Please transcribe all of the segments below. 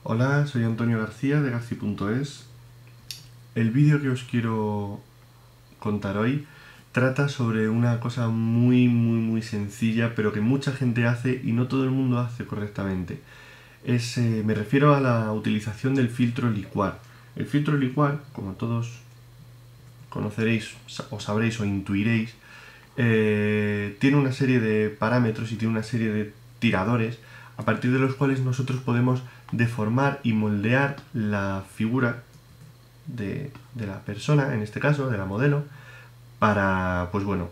Hola, soy Antonio García de Garci.es. El vídeo que os quiero contar hoy trata sobre una cosa muy sencilla, pero que mucha gente hace y no todo el mundo hace correctamente. Me refiero a la utilización del filtro licuar. El filtro licuar, como todos conoceréis o sabréis o intuiréis, tiene una serie de parámetros y tiene una serie de tiradores a partir de los cuales nosotros podemos deformar y moldear la figura de la persona, en este caso, de la modelo, para, pues bueno,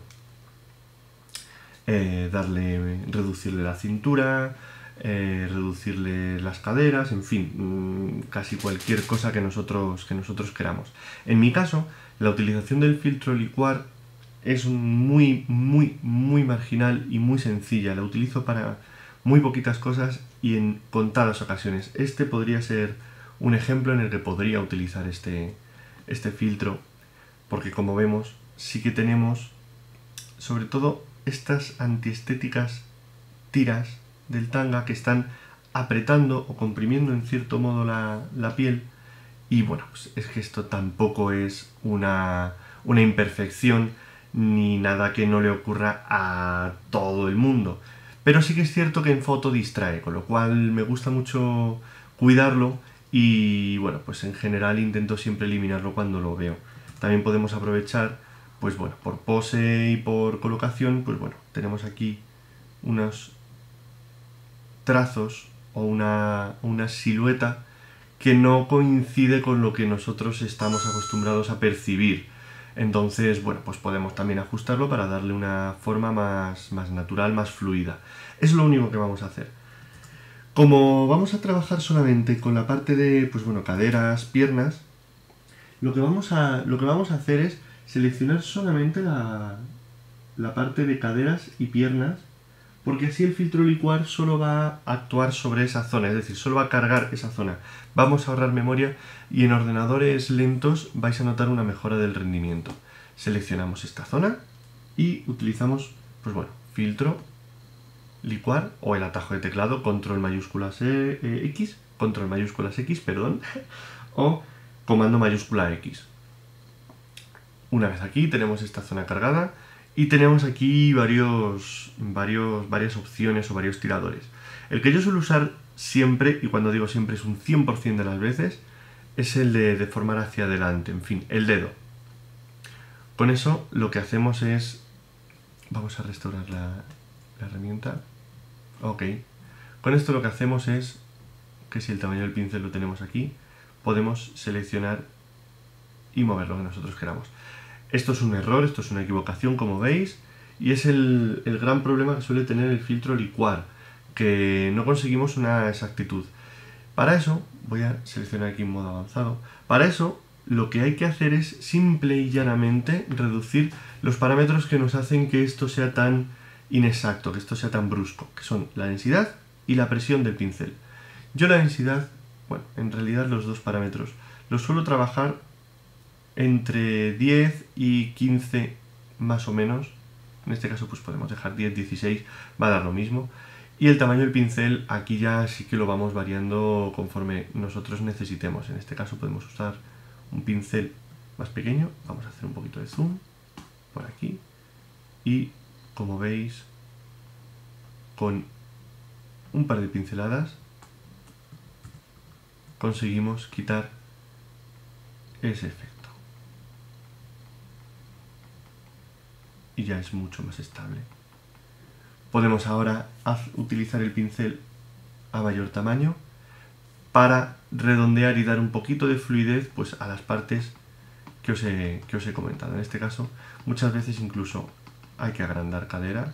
reducirle la cintura, reducirle las caderas, en fin, casi cualquier cosa que nosotros queramos. En mi caso, la utilización del filtro licuar es muy marginal y muy sencilla. La utilizo para muy poquitas cosas y en contadas ocasiones. Este podría ser un ejemplo en el que podría utilizar este filtro, porque como vemos, sí que tenemos sobre todo estas antiestéticas tiras del tanga que están apretando o comprimiendo en cierto modo la piel. Y bueno, pues es que esto tampoco es una imperfección ni nada que no le ocurra a todo el mundo. Pero sí que es cierto que en foto distrae, con lo cual me gusta mucho cuidarlo y bueno, pues en general intento siempre eliminarlo cuando lo veo. También podemos aprovechar, pues bueno, por pose y por colocación, pues bueno, tenemos aquí unos trazos o una silueta que no coincide con lo que nosotros estamos acostumbrados a percibir. Entonces, bueno, pues podemos también ajustarlo para darle una forma más natural, más fluida. Es lo único que vamos a hacer. Como vamos a trabajar solamente con la parte de, pues bueno, caderas, piernas, lo que vamos a hacer es seleccionar solamente la parte de caderas y piernas, porque así el filtro licuar solo va a actuar sobre esa zona, es decir, solo va a cargar esa zona. Vamos a ahorrar memoria y en ordenadores lentos vais a notar una mejora del rendimiento. Seleccionamos esta zona y utilizamos, pues bueno, filtro licuar o el atajo de teclado control mayúsculas X, control mayúsculas X, perdón, o comando mayúscula X. Una vez aquí tenemos esta zona cargada y tenemos aquí varias opciones o varios tiradores. El que yo suelo usar siempre, y cuando digo siempre es un 100% de las veces, es el de deformar hacia adelante, en fin, el dedo. Con eso lo que hacemos es... Vamos a restaurar la herramienta. Ok. Con esto lo que hacemos es que si el tamaño del pincel lo tenemos aquí, podemos seleccionar y mover lo que nosotros queramos. Esto es un error, esto es una equivocación, como veis, y es el gran problema que suele tener el filtro licuar, que no conseguimos una exactitud. Para eso, voy a seleccionar aquí en modo avanzado, para eso lo que hay que hacer es simple y llanamente reducir los parámetros que nos hacen que esto sea tan inexacto, que esto sea tan brusco, que son la densidad y la presión del pincel. Yo la densidad, bueno, en realidad los dos parámetros, los suelo trabajar entre 10 y 15 más o menos. En este caso pues podemos dejar 10, 16, va a dar lo mismo. Y el tamaño del pincel aquí ya sí que lo vamos variando conforme nosotros necesitemos. En este caso podemos usar un pincel más pequeño. Vamos a hacer un poquito de zoom por aquí. Y como veis, con un par de pinceladas conseguimos quitar ese efecto. Y ya es mucho más estable. Podemos ahora utilizar el pincel a mayor tamaño para redondear y dar un poquito de fluidez pues, a las partes que os he comentado. En este caso, muchas veces incluso hay que agrandar cadera,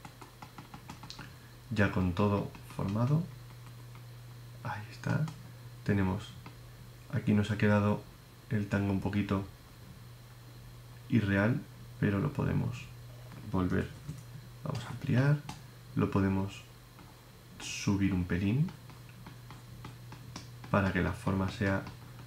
ya con todo formado. Ahí está. Tenemos, aquí nos ha quedado el tango un poquito irreal, pero lo podemos volver. Vamos a ampliar, lo podemos subir un pelín para que la forma sea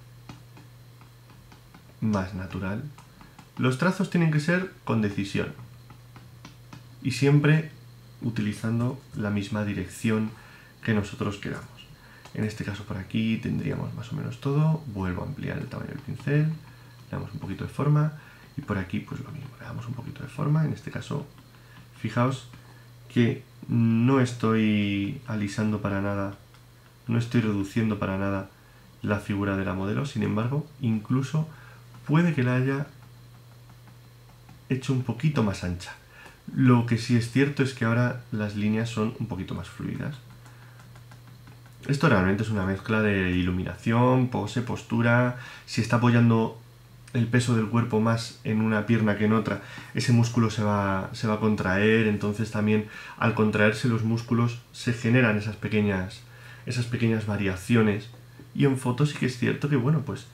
más natural. Los trazos tienen que ser con decisión y siempre utilizando la misma dirección que nosotros queramos. En este caso por aquí tendríamos más o menos todo. Vuelvo a ampliar el tamaño del pincel, le damos un poquito de forma y por aquí pues lo mismo, le damos un poquito de forma. En este caso, fijaos que no estoy alisando para nada, no estoy reduciendo para nada la figura de la modelo, sin embargo, incluso puede que la haya hecho un poquito más ancha. Lo que sí es cierto es que ahora las líneas son un poquito más fluidas. Esto realmente es una mezcla de iluminación, pose, postura. Si está apoyando el peso del cuerpo más en una pierna que en otra, ese músculo se va a contraer, entonces también al contraerse los músculos se generan esas pequeñas variaciones. Y en fotos sí que es cierto que, bueno, pues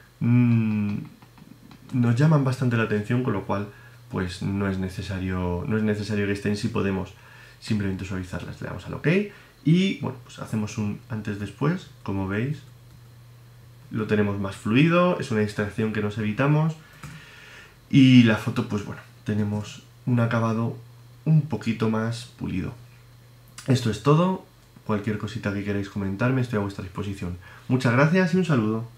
nos llaman bastante la atención, con lo cual pues no es necesario que estén, si podemos simplemente suavizarlas. Le damos al OK y bueno, pues hacemos un antes-después, como veis. Lo tenemos más fluido, es una distracción que nos evitamos y la foto, pues bueno, tenemos un acabado un poquito más pulido. Esto es todo. Cualquier cosita que queráis comentarme, estoy a vuestra disposición. Muchas gracias y un saludo.